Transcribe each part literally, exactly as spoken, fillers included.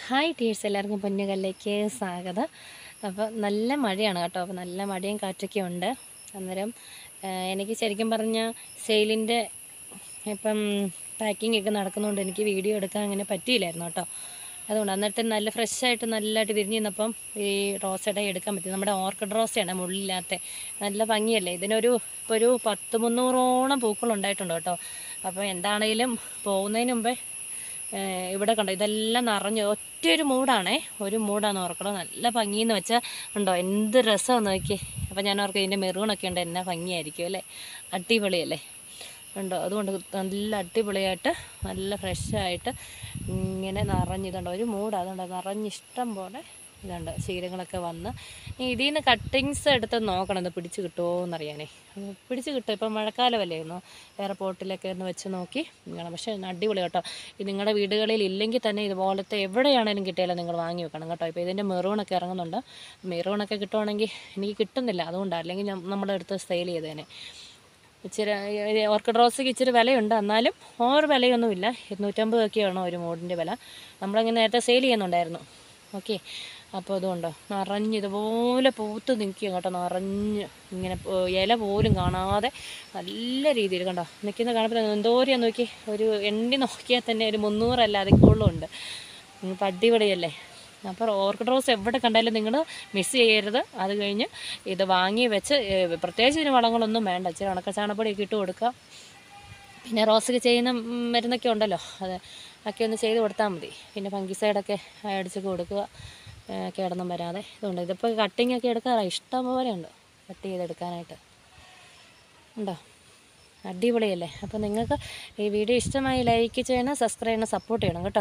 Hi teachers, എല്ലാവർക്കും പൊന്നുകല്ലേക്ക് സ്വാഗതം. അപ്പോൾ നല്ല മഴയാണ് കേട്ടോ. അപ്പോൾ നല്ല മഴയും കാറ്റൊക്കെ ഉണ്ട്. അന്നേരം എനിക്ക് ശരിക്കും പറഞ്ഞാൽ സെയിലിൻ്റെ ഇപ്പം പാക്കിംഗ് ഒക്കെ നടക്കുന്നതുകൊണ്ട് എനിക്ക് വീഡിയോ എടുക്കാൻ അങ്ങനെ പറ്റിയില്ലായിരുന്നു കേട്ടോ. അതുകൊണ്ട് എന്നിട്ട് നല്ല ഫ്രഷായിട്ട് നല്ലതായിട്ട് വിരിഞ്ഞ് നിന്നപ്പം ഈ റോസയുടെ എടുക്കാൻ പറ്റി. നമ്മുടെ ഓർക്കിഡ് റോസയാണ്, മുള്ളില്ലാത്ത നല്ല ഭംഗിയല്ലേ. ഇതിനൊരു ഇപ്പോൾ ഒരു പത്ത് മുന്നൂറോളം പൂക്കളുണ്ടായിട്ടുണ്ട് കേട്ടോ. അപ്പോൾ എന്താണേലും പോകുന്നതിന് മുമ്പേ ഇവിടെ കണ്ടോ, ഇതെല്ലാം നിറഞ്ഞു ഒറ്റയൊരു മൂടാണേ. ഒരു മൂടാന്ന് ഓർക്കണം. നല്ല ഭംഗിയെന്ന് വെച്ചാൽ ഉണ്ടോ, എന്ത് രസമാണെന്ന് നോക്കി. അപ്പോൾ ഞാൻ ഓർക്കും ഇതിൻ്റെ മെറൂണൊക്കെ ഉണ്ട്, എന്നാ ഭംഗിയായിരിക്കും അല്ലേ, അടിപൊളിയല്ലേ ഉണ്ടോ. അതുകൊണ്ട് നല്ല അടിപൊളിയായിട്ട് നല്ല ഫ്രഷായിട്ട് ഇങ്ങനെ നിറഞ്ഞിതുണ്ടോ, ഒരു മൂട് അതുകൊണ്ട് നിറഞ്ഞിഷ്ടം പോലെ ഇതുണ്ട്. ശീലങ്ങളൊക്കെ വന്ന് ഇതിൽ നിന്ന് കട്ടിങ്സ് എടുത്ത് നോക്കണം, ഒന്ന് പിടിച്ച് കിട്ടുമോ എന്നറിയാനേ. പിടിച്ച് കിട്ടും, ഇപ്പം മഴക്കാലമല്ലേ, ഒന്ന് വേറെ പോട്ടിലൊക്കെ ഒന്ന് വെച്ച് നോക്കി വേണം. പക്ഷേ അടിപൊളി കേട്ടോ. ഇത് നിങ്ങളുടെ വീടുകളിൽ ഇല്ലെങ്കിൽ തന്നെ ഇതുപോലത്തെ എവിടെയാണേലും കിട്ടിയാലും നിങ്ങൾ വാങ്ങി വെക്കണം കേട്ടോ. ഇപ്പോൾ ഇതിൻ്റെ മെറൂണൊക്കെ ഇറങ്ങുന്നുണ്ട്. മെറൂണൊക്കെ കിട്ടുവാണെങ്കിൽ എനിക്ക് കിട്ടുന്നില്ല, അതുകൊണ്ടാണ്. അല്ലെങ്കിൽ നമ്മുടെ അടുത്ത് സെയിൽ ചെയ്തേനെ. ഇച്ചിരി ഓർക്കിഡ് റോസയ്ക്ക് ഇച്ചിരി വിലയുണ്ട്, എന്നാലും ഓവർ വിലയൊന്നുമില്ല. ഇരുന്നൂറ്റമ്പതൊക്കെയാണ് ഒരു മൂടിൻ്റെ വില. നമ്മളങ്ങനെ നേരത്തെ സെയിൽ ചെയ്യുന്നുണ്ടായിരുന്നു. ഓക്കെ, അപ്പോൾ അതുകൊണ്ടോ നിറഞ്ഞ് ഇതുപോലെ പൂത്ത് നിൽക്കുക കേട്ടോ. നിറഞ്ഞ് ഇങ്ങനെ ഇല പോലും കാണാതെ നല്ല രീതിയിൽ കണ്ടോ നിൽക്കുന്ന കാണുമ്പോൾ എന്തോരം നോക്കി, ഒരു എണ്ണി നോക്കിയാൽ തന്നെ ഒരു മുന്നൂറല്ലാതെ കൂടുതലുണ്ട്. ഇപ്പം അടിപൊളിയല്ലേ. അപ്പോൾ ഓർക്കിഡ് റോസ് എവിടെ കണ്ടാലും നിങ്ങൾ മിസ് ചെയ്യരുത്. അത് കഴിഞ്ഞ് ഇത് വാങ്ങി വെച്ച് പ്രത്യേകിച്ച് ഇതിന് വളങ്ങളൊന്നും വേണ്ട. ഇച്ചിരി ഉണക്ക ചാണപ്പൊടിയൊക്കെ ഇട്ട് കൊടുക്കുക. പിന്നെ റോസൊക്കെ ചെയ്യുന്ന മരുന്നൊക്കെ ഉണ്ടല്ലോ, അത് ഒക്കെ ഒന്ന് ചെയ്ത് കൊടുത്താൽ മതി. പിന്നെ ഫംഗിസൈഡൊക്കെ അടിച്ച് കൊടുക്കുക, കേടൊന്നും വരാതെ. ഇതുണ്ട്, ഇതിപ്പോൾ കട്ടിങ് ഒക്കെ എടുക്കാറാണ്, ഇഷ്ടം പോലെ ഉണ്ട് കട്ട് ചെയ്തെടുക്കാനായിട്ട്. ഉണ്ടോ, അടിപൊളിയല്ലേ. അപ്പോൾ നിങ്ങൾക്ക് ഈ വീഡിയോ ഇഷ്ടമായി ലൈക്ക് ചെയ്യണം, സബ്സ്ക്രൈബ് ചെയ്യണം, സപ്പോർട്ട് ചെയ്യണം കേട്ടോ.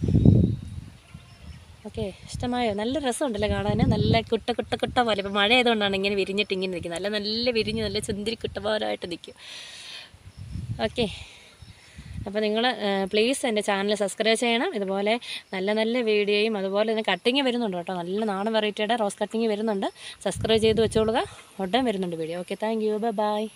ഓക്കെ, ഇഷ്ടമായോ? നല്ല രസമുണ്ടല്ലോ കാണാൻ, നല്ല കുട്ട കുട്ട കുട്ട പോലെ. ഇപ്പോൾ മഴ ആയതുകൊണ്ടാണ് ഇങ്ങനെ വിരിഞ്ഞിട്ട് ഇങ്ങനെ നിൽക്കുന്നത്. നല്ല നല്ല വിരിഞ്ഞ് നല്ല ചുന്തിരി കുട്ടപോലായിട്ട് നിൽക്കും. ഓക്കെ, അപ്പോൾ നിങ്ങൾ പ്ലീസ് എൻ്റെ ചാനൽ സബ്സ്ക്രൈബ് ചെയ്യണം. ഇതുപോലെ നല്ല നല്ല വീഡിയോയും അതുപോലെ തന്നെ കട്ടിങ് വരുന്നുണ്ട് കേട്ടോ. നല്ല നാടൻ വെറൈറ്റിയുടെ റോസ് കട്ടിങ് വരുന്നുണ്ട്. സബ്സ്ക്രൈബ് ചെയ്ത് വെച്ചോളുക, ഉടൻ വരുന്നുണ്ട് video. Okay, thank you, bye by.